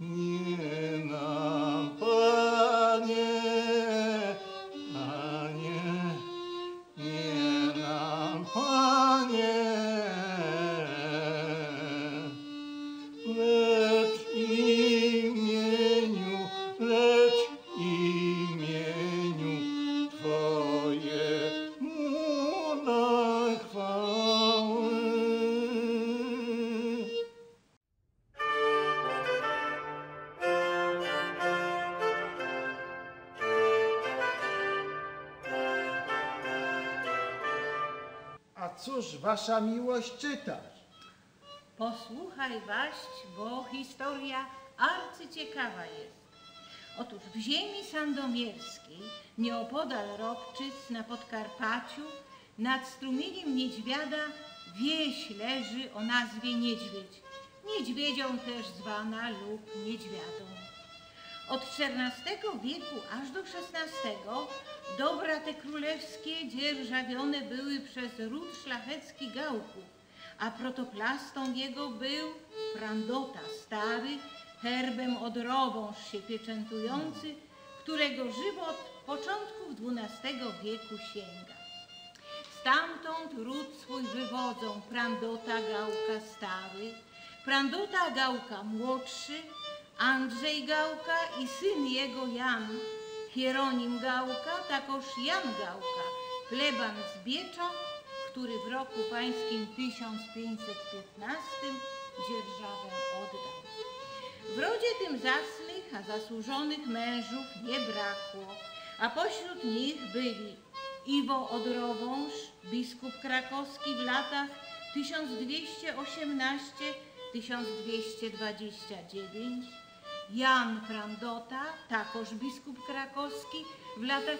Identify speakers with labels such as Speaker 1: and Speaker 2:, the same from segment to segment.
Speaker 1: nie nam, Panie, Panie, nie nam, Panie, lecz imieniu Twojemu na chwałę.
Speaker 2: A cóż wasza miłość czytasz?
Speaker 3: Posłuchaj, waść, bo historia arcyciekawa jest. Otóż w ziemi sandomierskiej, nieopodal Robczyc na Podkarpaciu, nad strumieniem Niedźwiada wieś leży o nazwie Niedźwiedź, niedźwiedzią też zwana lub niedźwiadą. Od XIV wieku aż do XVI dobra te królewskie dzierżawione były przez ród szlachecki Gałków, a protoplastą jego był Prandota stary, herbem odrowąż się pieczętujący, którego żywot początków XII wieku sięga. Stamtąd ród swój wywodzą Prandota Gałka stary, Prandota Gałka młodszy, Andrzej Gałka i syn jego Jan, Hieronim Gałka, takoż Jan Gałka, pleban z Biecza, który w roku pańskim 1515 dzierżawę oddał. W rodzie tym zacnych, a zasłużonych mężów nie brakło, a pośród nich byli Iwo Odrowąż, biskup krakowski w latach 1218–1229, Jan Prandota, takoż biskup krakowski w latach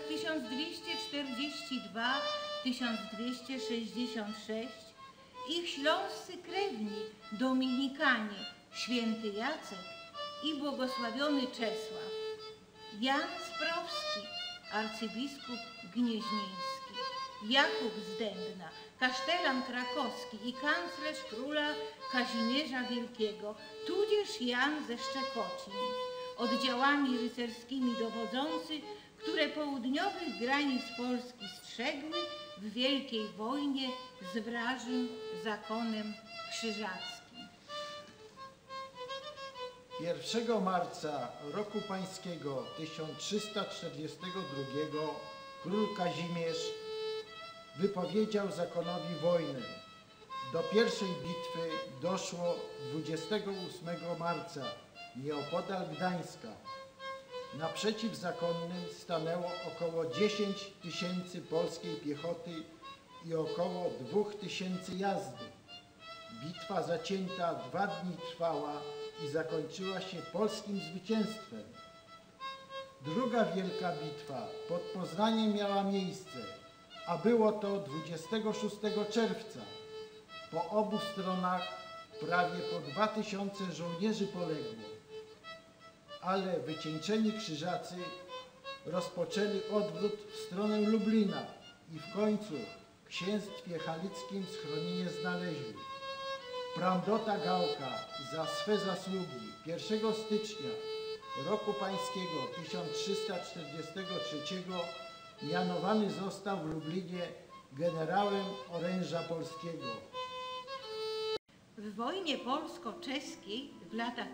Speaker 3: 1242–1266, ich śląscy krewni dominikanie, święty Jacek i błogosławiony Czesław, Jan Sprowski, arcybiskup gnieźnieński, Jakub z Dębna, kasztelan krakowski i kanclerz króla Kazimierza Wielkiego, tudzież Jan ze Szczekocin, oddziałami rycerskimi dowodzący, które południowych granic Polski strzegły w wielkiej wojnie z wrażym zakonem krzyżackim.
Speaker 2: 1 marca roku pańskiego 1342 król Kazimierz wypowiedział zakonowi wojnę. Do pierwszej bitwy doszło 28 marca nieopodal Gdańska. Naprzeciw zakonnym stanęło około 10 000 polskiej piechoty i około 2000 jazdy. Bitwa zacięta 2 dni trwała i zakończyła się polskim zwycięstwem. Druga wielka bitwa pod Poznaniem miała miejsce, a było to 26 czerwca. Po obu stronach prawie po 2000 żołnierzy poległo, ale wycieńczeni krzyżacy rozpoczęli odwrót w stronę Lublina i w końcu w księstwie halickim schronienie znaleźli. Prandota Gałka za swe zasługi 1 stycznia roku pańskiego 1343 mianowany został w Lublinie generałem oręża polskiego.
Speaker 3: W wojnie polsko-czeskiej w latach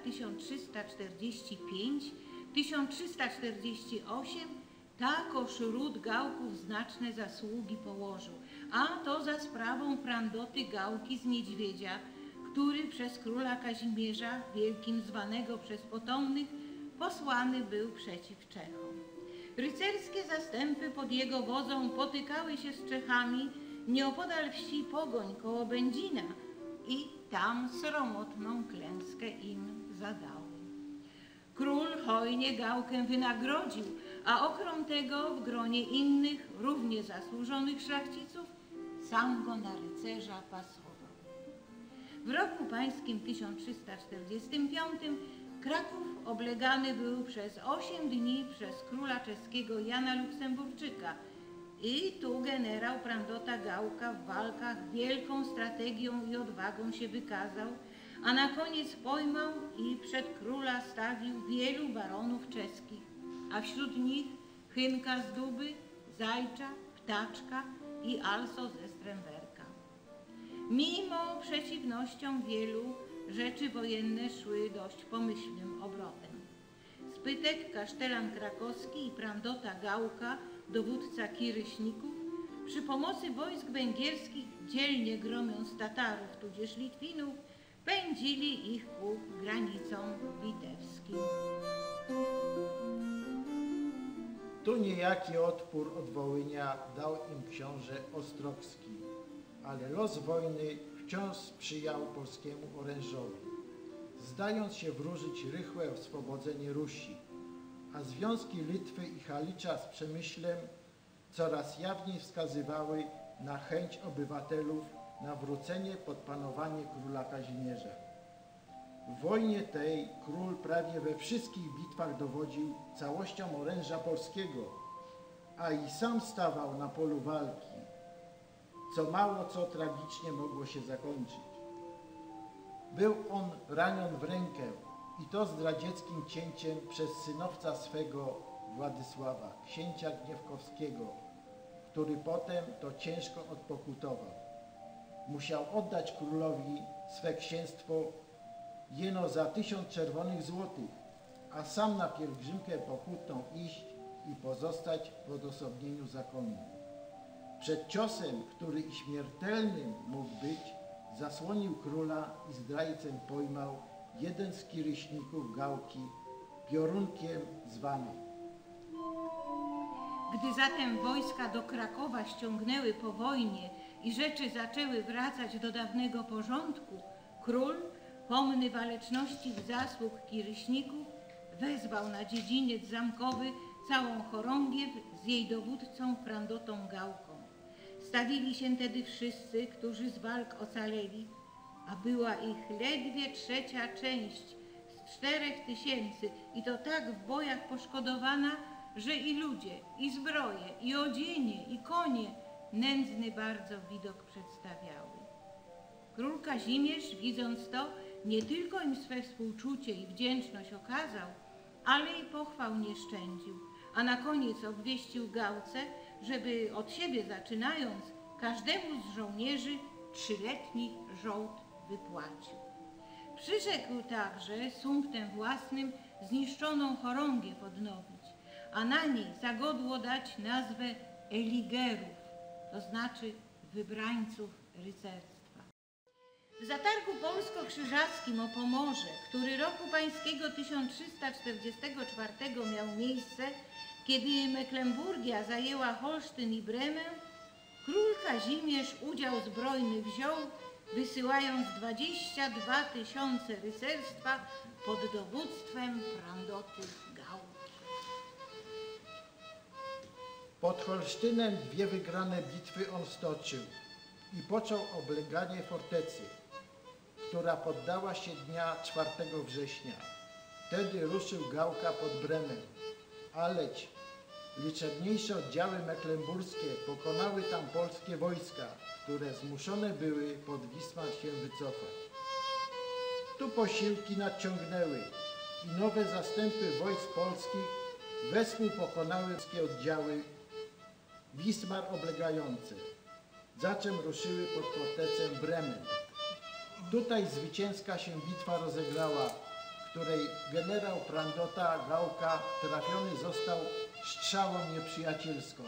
Speaker 3: 1345–1348 takoż ród Gałków znaczne zasługi położył, a to za sprawą Prandoty Gałki z Niedźwiedzia, który przez króla Kazimierza, wielkim zwanego przez potomnych, posłany był przeciw Czechom. Rycerskie zastępy pod jego wodzą potykały się z Czechami nieopodal wsi Pogoń koło Będzina i tam sromotną klęskę im zadały. Król hojnie Gałkę wynagrodził, a okrom tego w gronie innych, równie zasłużonych szlachciców, sam go na rycerza pasował. W roku pańskim 1345 Kraków oblegany był przez 8 dni przez króla czeskiego Jana Luksemburczyka i tu generał Prandota Gałka w walkach wielką strategią i odwagą się wykazał, a na koniec pojmał i przed króla stawił wielu baronów czeskich, a wśród nich Chynka z Duby, Zajcza, Ptaczka i Also ze Stręwerka. Mimo przeciwnościom wielu, rzeczy wojenne szły dość pomyślnym obrotem. Spytek, kasztelan krakowski i Prandota Gałka, dowódca Kiryśników, przy pomocy wojsk węgierskich, dzielnie gromiąc Tatarów tudzież Litwinów, pędzili ich ku granicom litewskim.
Speaker 2: Tu niejaki odpór od Wołynia dał im książę Ostrogski, ale los wojny wciąż sprzyjał polskiemu orężowi, zdając się wróżyć rychłe oswobodzenie Rusi, a związki Litwy i Halicza z Przemyślem coraz jawniej wskazywały na chęć obywatelów nawrócenie pod panowanie króla Kazimierza. W wojnie tej król prawie we wszystkich bitwach dowodził całością oręża polskiego, a i sam stawał na polu walki, co mało co tragicznie mogło się zakończyć. Był on ranion w rękę i to zdradzieckim cięciem przez synowca swego Władysława, księcia Gniewkowskiego, który potem to ciężko odpokutował. Musiał oddać królowi swe księstwo jeno za 1000 czerwonych złotych, a sam na pielgrzymkę pochódną iść i pozostać w odosobnieniu zakonnym. Przed ciosem, który i śmiertelnym mógł być, zasłonił króla i zdrajcę pojmał jeden z kiryśników Gałki, Piorunkiem zwany.
Speaker 3: Gdy zatem wojska do Krakowa ściągnęły po wojnie i rzeczy zaczęły wracać do dawnego porządku, król, pomny waleczności i zasług kiryśników, wezwał na dziedziniec zamkowy całą chorągiew z jej dowódcą Prandotą Gałką. Stawili się tedy wszyscy, którzy z walk ocaleli, a była ich ledwie 1/3 część z 4000 i to tak w bojach poszkodowana, że i ludzie, i zbroje, i odzienie, i konie nędzny bardzo widok przedstawiały. Król Kazimierz, widząc to, nie tylko im swe współczucie i wdzięczność okazał, ale i pochwał nie szczędził, a na koniec obwieścił Gałce, żeby od siebie zaczynając, każdemu z żołnierzy 3-letni żołd wypłacił. Przyrzekł także sumptem własnym zniszczoną chorągiew odnowić, a na niej za godło dać nazwę Eligerów, to znaczy wybrańców rycerstwa. W zatargu polsko-krzyżackim o Pomorze, który roku pańskiego 1344 miał miejsce, kiedy Mecklenburgia zajęła Holsztyn i Bremę, król Kazimierz udział zbrojny wziął, wysyłając 22 000 rycerstwa pod dowództwem Prandoty Gałki.
Speaker 2: Pod Holsztynem 2 wygrane bitwy on stoczył i począł obleganie fortecy, która poddała się dnia 4 września. Wtedy ruszył Gałka pod Bremę, aleć liczebniejsze oddziały mecklenburskie pokonały tam polskie wojska, które zmuszone były pod Wismar się wycofać. Tu posiłki nadciągnęły i nowe zastępy wojsk polskich wespół pokonały wszystkie oddziały Wismar oblegające, za czym ruszyły pod fortecę Bremen. Tutaj zwycięska się bitwa rozegrała, w której generał Prandota Gałka trafiony został strzałą nieprzyjacielską.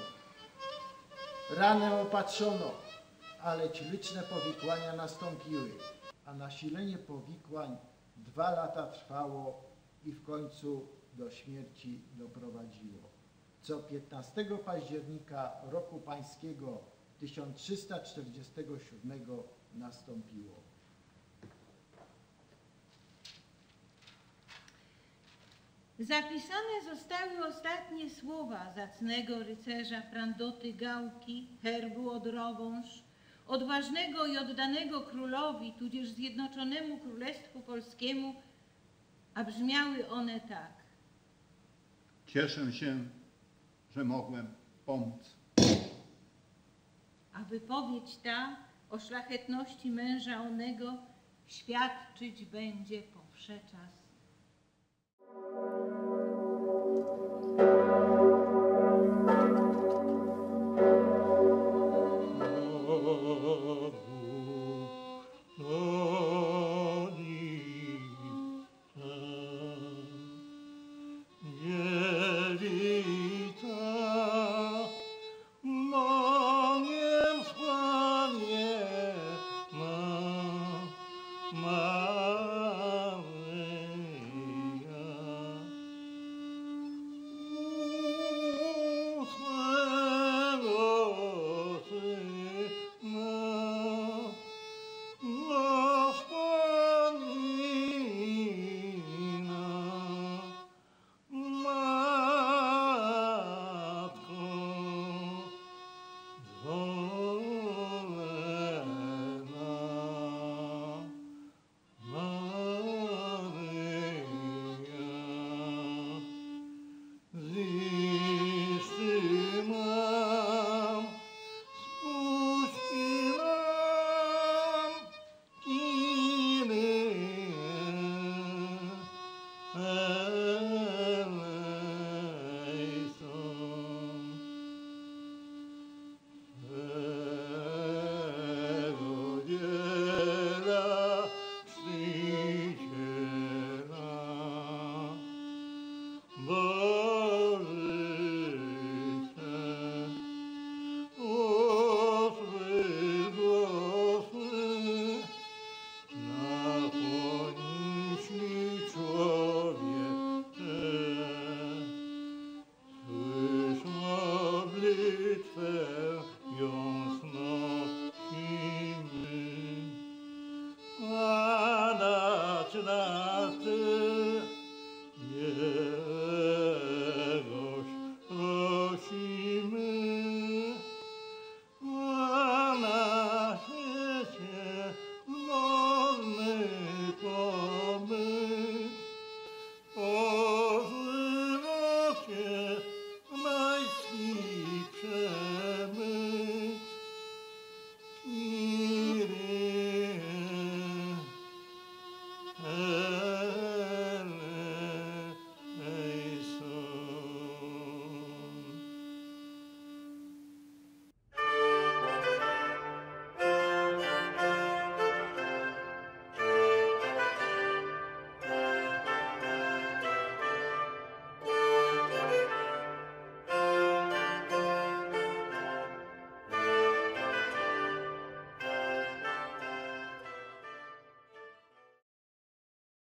Speaker 2: Ranę opatrzono, aleć liczne powikłania nastąpiły, a nasilenie powikłań 2 lata trwało i w końcu do śmierci doprowadziło, co 15 października roku pańskiego 1347 nastąpiło.
Speaker 3: Zapisane zostały ostatnie słowa zacnego rycerza Prandoty Gałki, herbu Odrowąż, odważnego i oddanego królowi, tudzież Zjednoczonemu Królestwu Polskiemu, a brzmiały one tak.
Speaker 1: Cieszę się, że mogłem pomóc.
Speaker 3: A wypowiedź ta o szlachetności męża onego świadczyć będzie powsze czas.